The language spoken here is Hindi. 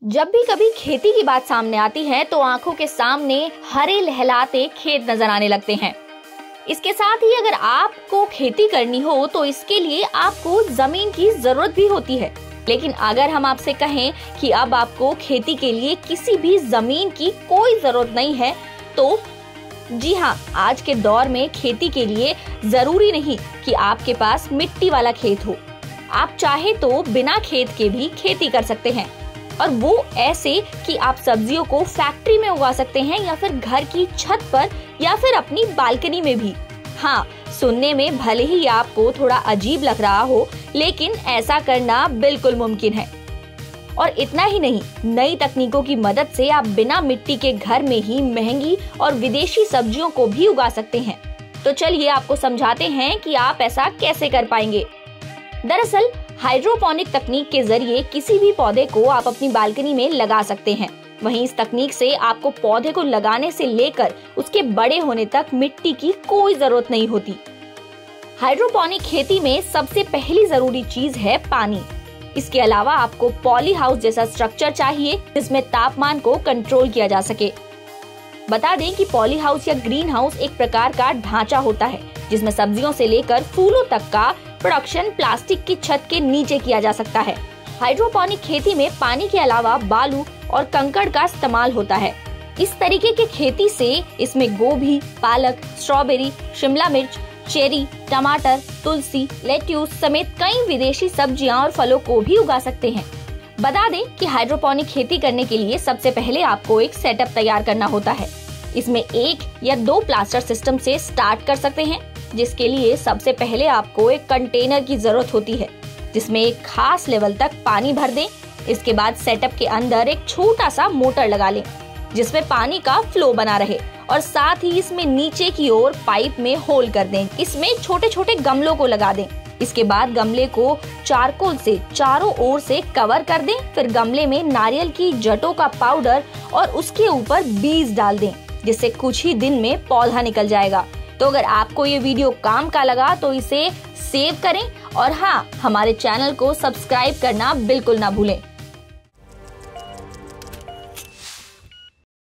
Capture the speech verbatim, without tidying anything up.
जब भी कभी खेती की बात सामने आती है तो आंखों के सामने हरे लहलाते खेत नजर आने लगते हैं। इसके साथ ही अगर आपको खेती करनी हो तो इसके लिए आपको जमीन की जरूरत भी होती है। लेकिन अगर हम आपसे कहें कि अब आपको खेती के लिए किसी भी जमीन की कोई जरूरत नहीं है, तो जी हाँ, आज के दौर में खेती के लिए जरूरी नहीं कि आपके पास मिट्टी वाला खेत हो। आप चाहे तो बिना खेत के भी खेती कर सकते हैं, और वो ऐसे कि आप सब्जियों को फैक्ट्री में उगा सकते हैं या फिर घर की छत पर या फिर अपनी बालकनी में भी। हाँ, सुनने में भले ही आपको थोड़ा अजीब लग रहा हो, लेकिन ऐसा करना बिल्कुल मुमकिन है। और इतना ही नहीं, नई तकनीकों की मदद से आप बिना मिट्टी के घर में ही महंगी और विदेशी सब्जियों को भी उगा सकते हैं। तो चलिए आपको समझाते हैं कि आप ऐसा कैसे कर पाएंगे। दरअसल हाइड्रोपोनिक तकनीक के जरिए किसी भी पौधे को आप अपनी बालकनी में लगा सकते हैं। वहीं इस तकनीक से आपको पौधे को लगाने से लेकर उसके बड़े होने तक मिट्टी की कोई जरूरत नहीं होती। हाइड्रोपोनिक खेती में सबसे पहली जरूरी चीज है पानी। इसके अलावा आपको पॉली हाउस जैसा स्ट्रक्चर चाहिए जिसमें तापमान को कंट्रोल किया जा सके। बता दें कि पॉली हाउस या ग्रीन हाउस एक प्रकार का ढांचा होता है जिसमें सब्जियों से लेकर फूलों तक का प्रोडक्शन प्लास्टिक की छत के नीचे किया जा सकता है। हाइड्रोपोनिक खेती में पानी के अलावा बालू और कंकड़ का इस्तेमाल होता है। इस तरीके की खेती से इसमें गोभी, पालक, स्ट्रॉबेरी, शिमला मिर्च, चेरी, टमाटर, तुलसी, लेट्यूस समेत कई विदेशी सब्जियां और फलों को भी उगा सकते हैं। बता दें कि हाइड्रोपोनिक खेती करने के लिए सबसे पहले आपको एक सेटअप तैयार करना होता है। इसमें एक या दो प्लास्टर सिस्टम से स्टार्ट कर सकते हैं, जिसके लिए सबसे पहले आपको एक कंटेनर की जरूरत होती है जिसमें एक खास लेवल तक पानी भर दें। इसके बाद सेटअप के अंदर एक छोटा सा मोटर लगा लें जिसमें पानी का फ्लो बना रहे, और साथ ही इसमें नीचे की ओर पाइप में होल कर दें। इसमें छोटे छोटे गमलों को लगा दें। इसके बाद गमले को चारकोल से चारों ओर से कवर कर दें। फिर गमले में नारियल की जटों का पाउडर और उसके ऊपर बीज डाल दें, जिससे कुछ ही दिन में पौधा निकल जाएगा। तो अगर आपको ये वीडियो काम का लगा तो इसे सेव करें, और हाँ, हमारे चैनल को सब्सक्राइब करना बिल्कुल ना भूलें।